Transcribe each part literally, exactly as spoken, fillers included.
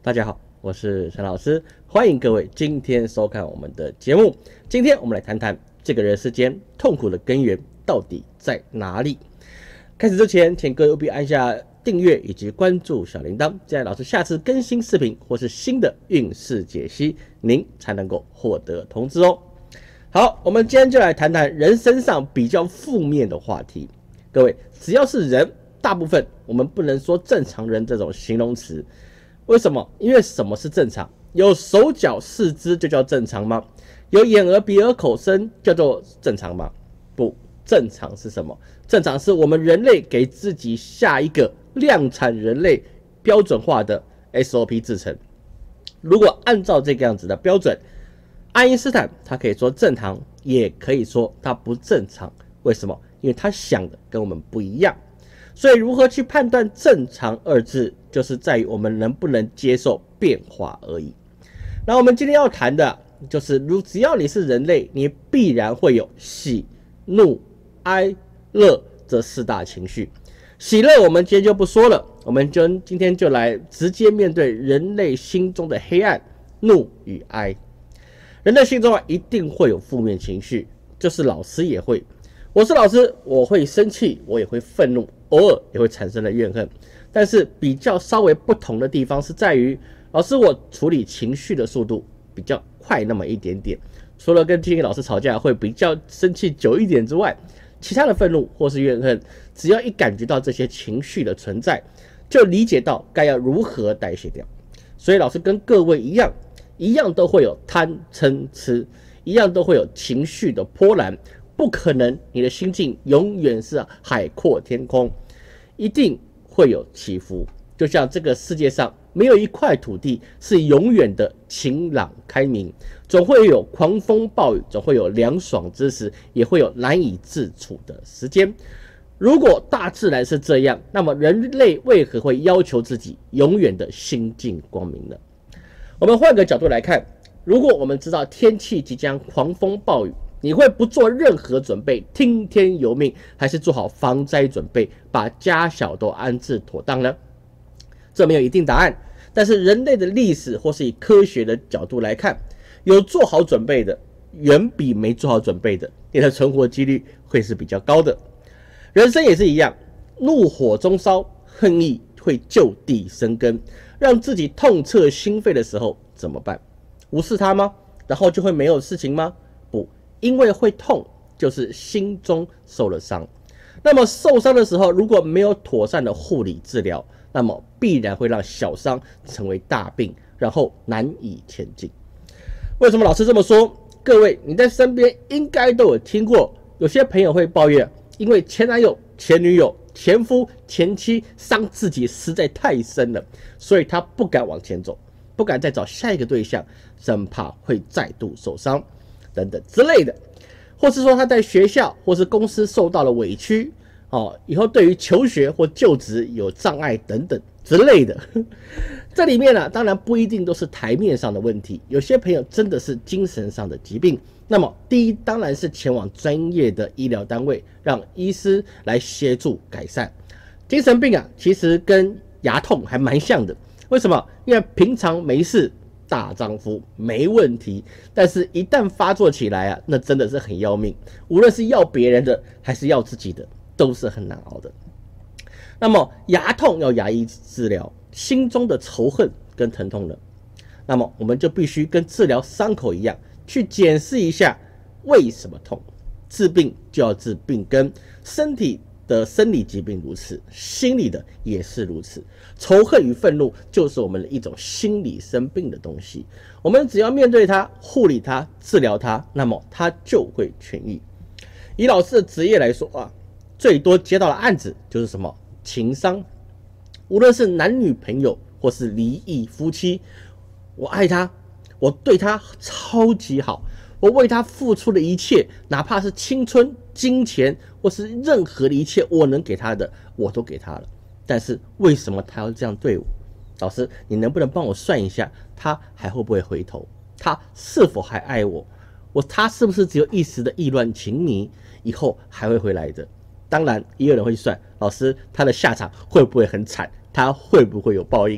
大家好，我是陈老师，欢迎各位今天收看我们的节目。今天我们来谈谈这个人世间痛苦的根源到底在哪里。开始之前，请各位务必按下订阅以及关注小铃铛，这样老师下次更新视频或是新的运势解析，您才能够获得通知哦。好，我们今天就来谈谈人身上比较负面的话题。各位，只要是人，大部分我们不能说正常人这种形容词。为什么？因为什么是正常？有手脚四肢就叫正常吗？有眼耳鼻耳口身叫做正常吗？不，正常是什么？正常是我们人类给自己下一个量产人类标准化的 S O P 制程。如果按照这个样子的标准，爱因斯坦他可以说正常，也可以说他不正常。为什么？因为他想的跟我们不一样。所以如何去判断正常二字，就是在于我们能不能接受变化而已。那我们今天要谈的就是，如只要你是人类，你必然会有喜、怒、哀、乐这四大情绪。喜乐我们今天就不说了，我们就今天就来直接面对人类心中的黑暗、怒与哀。人的心中啊，一定会有负面情绪，就是老师也会。我是老师，我会生气，我也会愤怒，偶尔也会产生了怨恨。但是比较稍微不同的地方是在于，老师我处理情绪的速度比较快那么一点点。除了跟听力老师吵架会比较生气久一点之外，其他的愤怒或是怨恨，只要一感觉到这些情绪的存在，就理解到该要如何代谢掉。所以老师跟各位一样，一样都会有贪嗔痴，一样都会有情绪的波澜。不可能你的心境永远是海阔天空，一定会有起伏。就像这个世界上没有一块土地是永远的晴朗开明，总会有狂风暴雨，总会有凉爽之时，也会有难以自处的时间。如果大自然是这样，那么人类为何会要求自己永远的心境光明呢？我们换个角度来看，如果我们知道天气即将狂风暴雨，你会不做任何准备，听天由命，还是做好防灾准备，把家小都安置妥当呢？这没有一定答案，但是人类的历史或是以科学的角度来看，有做好准备的，远比没做好准备的，你的存活几率会是比较高的。人生也是一样，怒火中烧，恨意会就地生根，让自己痛彻心扉的时候怎么办？无视它吗？然后就会没有事情吗？不。因为会痛，就是心中受了伤。那么受伤的时候，如果没有妥善的护理治疗，那么必然会让小伤成为大病，然后难以前进。为什么老师这么说？各位，你在身边应该都有听过，有些朋友会抱怨，因为前男友、前女友、前夫、前妻伤自己实在太深了，所以他不敢往前走，不敢再找下一个对象，生怕会再度受伤。等等之类的，或是说他在学校或是公司受到了委屈，哦，以后对于求学或就职有障碍等等之类的。这里面呢、啊，当然不一定都是台面上的问题，有些朋友真的是精神上的疾病。那么第一当然是前往专业的医疗单位，让医师来协助改善。精神病啊，其实跟牙痛还蛮像的。为什么？因为平常没事。大丈夫没问题，但是一旦发作起来啊，那真的是很要命。无论是要别人的还是要自己的，都是很难熬的。那么牙痛要牙医治疗，心中的仇恨跟疼痛呢？那么我们就必须跟治疗伤口一样，去检视一下为什么痛。治病就要治病根，身体的生理疾病如此，心理的也是如此。仇恨与愤怒就是我们的一种心理生病的东西，我们只要面对它、护理它、治疗它，那么它就会痊愈。以老师的职业来说啊，最多接到的案子就是什么情伤，无论是男女朋友或是离异夫妻，我爱他，我对他超级好，我为他付出的一切，哪怕是青春、金钱或是任何的一切我能给他的，我都给他了。但是为什么他要这样对我？老师，你能不能帮我算一下，他还会不会回头？他是否还爱我？我他是不是只有一时的意乱情迷，以后还会回来的？当然，也有人会算，老师他的下场会不会很惨？他会不会有报应？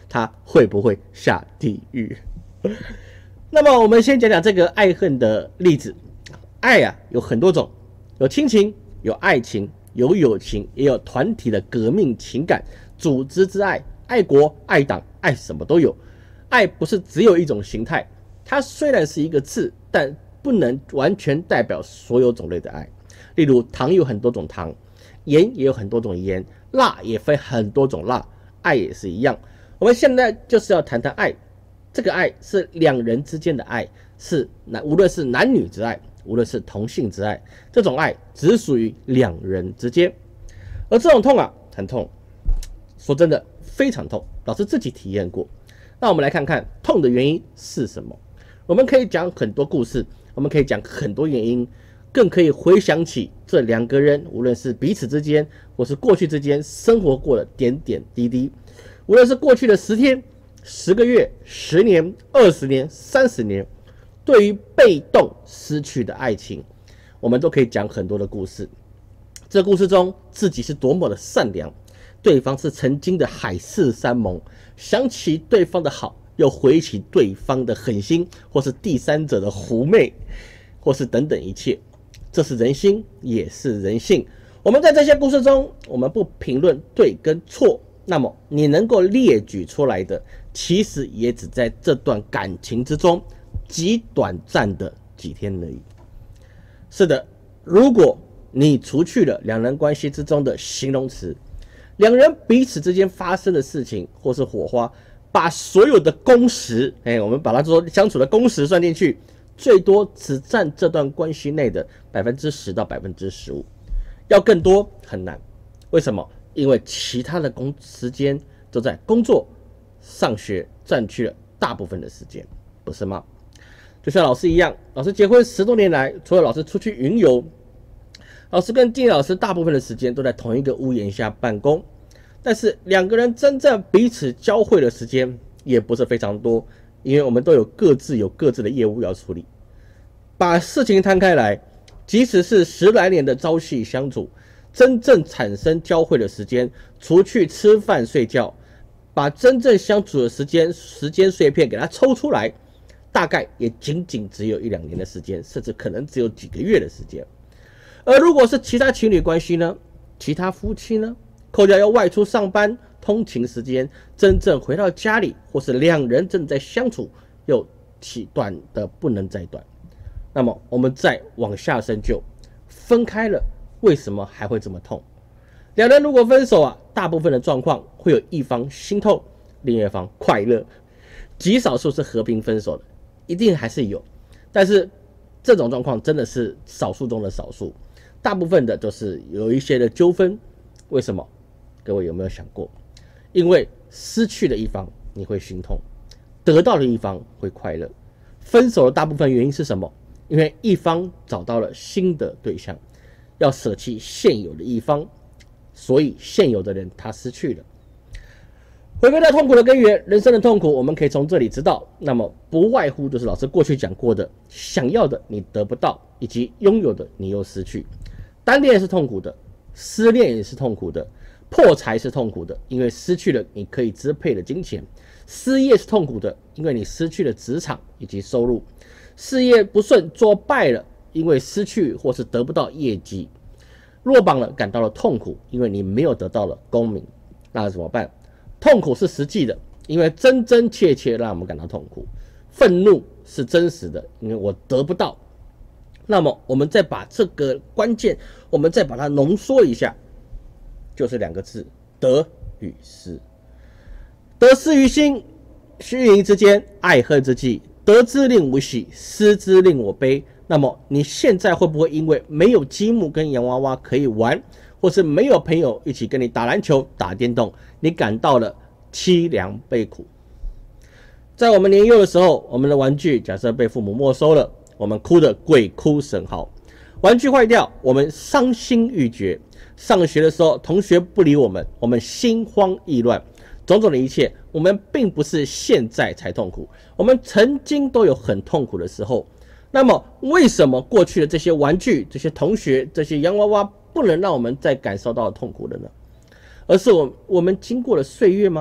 他会不会下地狱？那么我们先讲讲这个爱恨的例子。爱啊有很多种，有亲情，有爱情，有友情，也有团体的革命情感、组织之爱，爱国、爱党、爱什么都有。爱不是只有一种形态，它虽然是一个字，但不能完全代表所有种类的爱。例如糖有很多种糖，盐也有很多种盐，辣也分很多种辣，爱也是一样。我们现在就是要谈谈爱，这个爱是两人之间的爱，是无论是男女之爱，无论是同性之爱，这种爱只属于两人之间。而这种痛啊，很痛，说真的非常痛，老师自己体验过。那我们来看看痛的原因是什么。我们可以讲很多故事，我们可以讲很多原因，更可以回想起这两个人无论是彼此之间或是过去之间生活过的点点滴滴，无论是过去的十天、十个月、十年、二十年、三十年，对于被动失去的爱情，我们都可以讲很多的故事。这故事中自己是多么的善良，对方是曾经的海誓山盟，想起对方的好，又回忆起对方的狠心，或是第三者的狐媚，或是等等一切。这是人心，也是人性。我们在这些故事中，我们不评论对跟错，那么你能够列举出来的，其实也只在这段感情之中极短暂的几天而已。是的，如果你除去了两人关系之中的形容词，两人彼此之间发生的事情或是火花，把所有的工时，哎，我们把它说相处的工时算进去，最多只占这段关系内的 百分之十 到 百分之十五， 要更多很难。为什么？因为其他的工时间都在工作、上学占据了大部分的时间，不是吗？就像老师一样，老师结婚十多年来，除了老师出去云游，老师跟金老师大部分的时间都在同一个屋檐下办公，但是两个人真正彼此交汇的时间也不是非常多，因为我们都有各自有各自的业务要处理。把事情摊开来，即使是十来年的朝夕相处，真正产生交汇的时间，除去吃饭睡觉，把真正相处的时间时间碎片给它抽出来，大概也仅仅只有一两年的时间，甚至可能只有几个月的时间。而如果是其他情侣关系呢？其他夫妻呢？扣掉要外出上班、通勤时间，真正回到家里，或是两人正在相处，又起短的不能再短。那么我们再往下深究，分开了为什么还会这么痛？两人如果分手啊，大部分的状况会有一方心痛，另一方快乐，极少数是和平分手的，一定还是有，但是这种状况真的是少数中的少数。大部分的都是有一些的纠纷。为什么？各位有没有想过？因为失去的一方你会心痛，得到的一方会快乐。分手的大部分原因是什么？因为一方找到了新的对象，要舍弃现有的一方，所以现有的人他失去了。回归到痛苦的根源，人生的痛苦我们可以从这里知道，那么不外乎就是老师过去讲过的，想要的你得不到，以及拥有的你又失去。单恋是痛苦的，失恋也是痛苦的，破财是痛苦的，因为失去了你可以支配的金钱；失业是痛苦的，因为你失去了职场以及收入；事业不顺做败了，因为失去或是得不到业绩；落榜了，感到了痛苦，因为你没有得到了功名。那怎么办？痛苦是实际的，因为真真切切让我们感到痛苦；愤怒是真实的，因为我得不到。那么我们再把这个关键，我们再把它浓缩一下，就是两个字：得与失。得失于心，虚盈之间，爱恨之际，得之令我喜，失之令我悲。那么你现在会不会因为没有积木跟洋娃娃可以玩，或是没有朋友一起跟你打篮球、打电动，你感到了凄凉悲苦？在我们年幼的时候，我们的玩具假设被父母没收了，我们哭得鬼哭神嚎；玩具坏掉，我们伤心欲绝；上学的时候，同学不理我们，我们心慌意乱。种种的一切，我们并不是现在才痛苦，我们曾经都有很痛苦的时候。那么，为什么过去的这些玩具、这些同学、这些洋娃娃不能让我们再感受到痛苦的呢？而是我我们经过了岁月吗？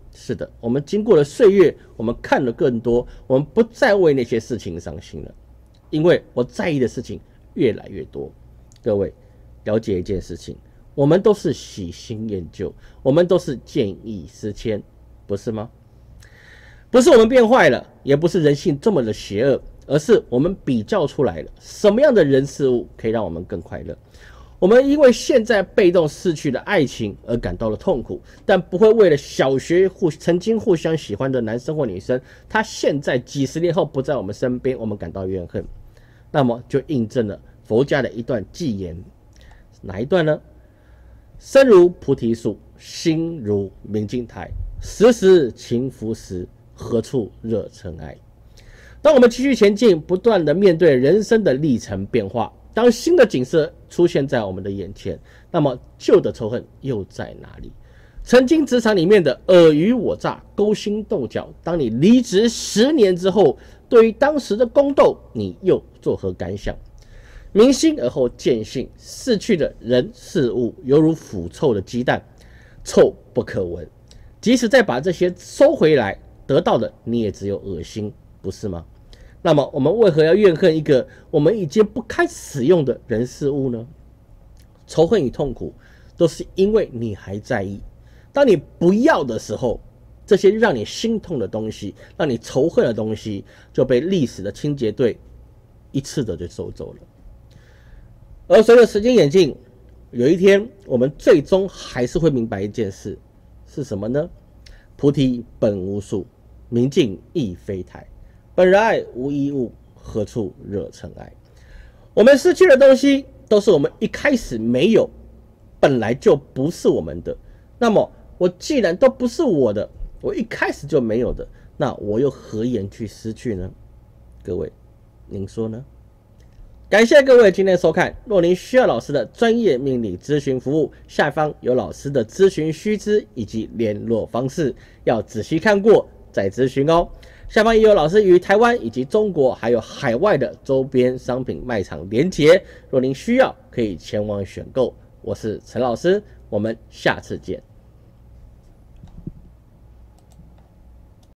是的，我们经过了岁月，我们看了更多，我们不再为那些事情伤心了，因为我在意的事情越来越多。各位了解一件事情，我们都是喜新厌旧，我们都是见异思迁，不是吗？不是我们变坏了，也不是人性这么的邪恶，而是我们比较出来了什么样的人事物可以让我们更快乐。我们因为现在被动失去了爱情而感到了痛苦，但不会为了小学互曾经互相喜欢的男生或女生，他现在几十年后不在我们身边，我们感到怨恨。那么就印证了佛家的一段偈言，哪一段呢？身如菩提树，心如明镜台，时时勤拂拭，何处惹尘埃。当我们继续前进，不断的面对人生的历程变化，当新的景色出现在我们的眼前，那么旧的仇恨又在哪里？曾经职场里面的尔虞我诈、勾心斗角，当你离职十年之后，对于当时的宫斗，你又作何感想？明心而后见性，逝去的人事物犹如腐臭的鸡蛋，臭不可闻。即使再把这些收回来，得到的你也只有恶心，不是吗？那么我们为何要怨恨一个我们已经不堪使用的人事物呢？仇恨与痛苦都是因为你还在意，当你不要的时候，这些让你心痛的东西，让你仇恨的东西，就被历史的清洁队一次的就收走了。而随着时间演进，有一天我们最终还是会明白一件事，是什么呢？菩提本无树，明镜亦非台，本来无一物，何处惹尘埃。我们失去的东西都是我们一开始没有，本来就不是我们的。那么我既然都不是我的，我一开始就没有的，那我又何言去失去呢？各位您说呢？感谢各位今天的收看，若您需要老师的专业命理咨询服务，下方有老师的咨询须知以及联络方式，要仔细看过再咨询哦。下方也有老师与台湾以及中国还有海外的周边商品卖场连结，若您需要可以前往选购。我是陈老师，我们下次见。